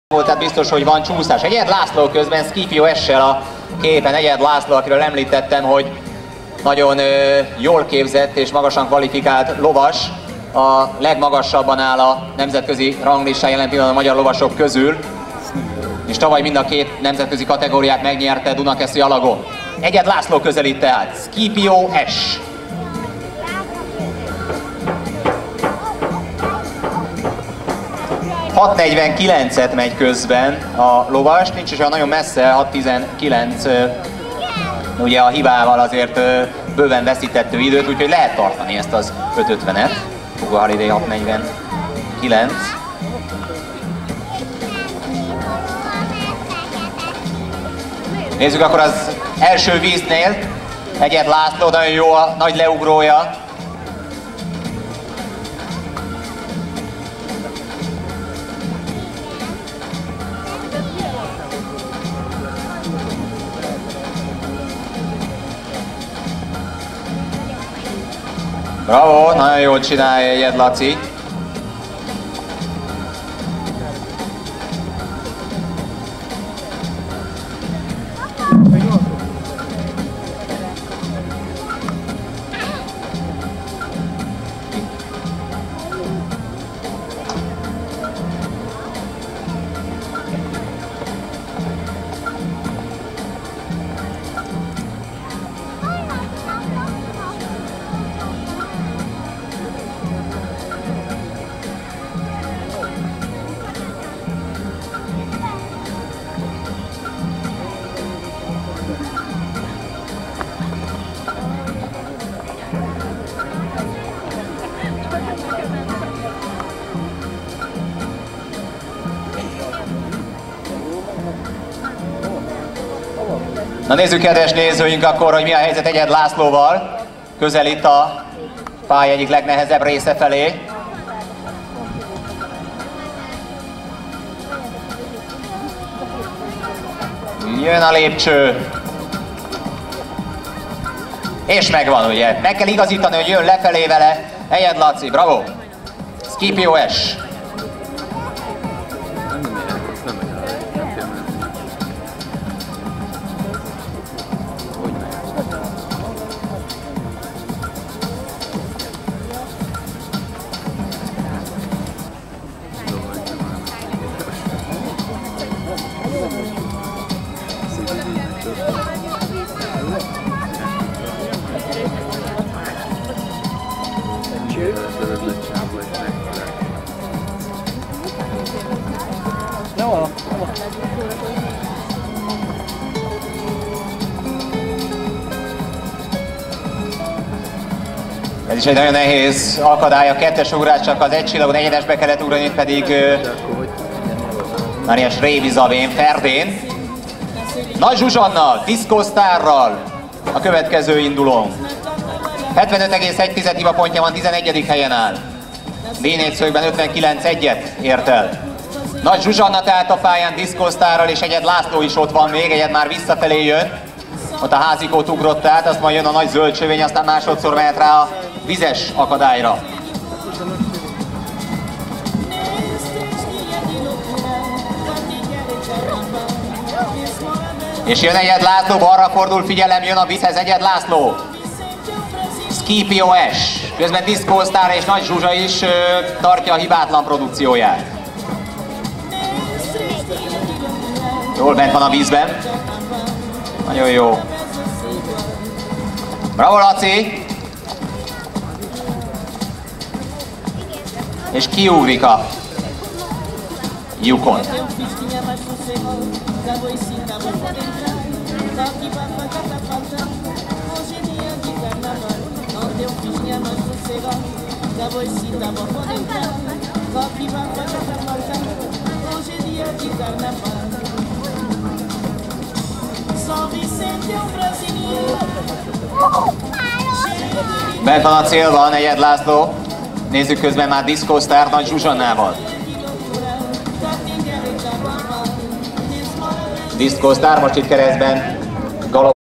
volt, tehát biztos, hogy van csúszás. Egyed László közben Scipio S-sel a képen. Egyed László, akiről említettem, hogy nagyon jól képzett és magasan kvalifikált lovas. A legmagasabban áll a nemzetközi ranglistán jelen pillanatban a magyar lovasok közül. És tavaly mind a két nemzetközi kategóriát megnyerte Dunakeszi alagon. Egyed László közelít tehát. Scipio S. .649-et megy közben a lovas, nincs is olyan nagyon messze, 6.19, ugye a hibával azért bőven veszített időt, úgyhogy lehet tartani ezt az 5.50-et. Hugo Holiday 6.49. Nézzük akkor az első víznél. Egyed László, nagyon jó a nagy leugrója. Bravo, nagyon jól csinálja Egyed Laci. Na nézzük, kedves nézőink, akkor, hogy mi a helyzet Egyed Lászlóval. Közelít a pálya egyik legnehezebb része felé. Jön a lépcső. És megvan, ugye? Meg kell igazítani, hogy jön lefelé vele Egyed Laci. Bravo! Scipio S. Ez is egy nagyon nehéz akadály, a kettes ugrás, csak az egy csillagon egyedesbe kellett ugrani, pedig Máriás Révi Zavén, Ferdén. Nagy Zsuzsannal, Disco Starral a következő indulón. 75,1 hibapontja van, 11. helyen áll. B4-szögben 59-1-et ért el. Nagy Zsuzsanna tehát a pályán Disco Starral, és Egyed László is ott van még, Egyed már visszafelé jön. Ott a házikót ugrott át, azt majd jön a nagy zöld csövény, aztán másodszor mehet rá a vizes akadályra. És jön Egyed László, balra fordul, figyelem, jön a vízhez Egyed László. Scipio S. Közben Disco Star és Nagy Zsuzsa is tartja a hibátlan produkcióját. Jól bent van a vízben. Nagyon jó. Bravo, Laci! És kiugrik a lyukon. Bent van a célban Egyed László. Nézzük közben már Disco Star Nagy Zsuzsannával. Disco Star most itt keresztben galop.